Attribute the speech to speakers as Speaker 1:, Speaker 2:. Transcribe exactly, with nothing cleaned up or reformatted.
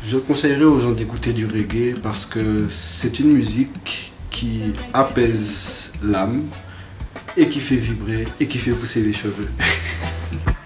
Speaker 1: Je conseillerais aux gens d'écouter du reggae parce que c'est une musique qui apaise l'âme et qui fait vibrer et qui fait pousser les cheveux.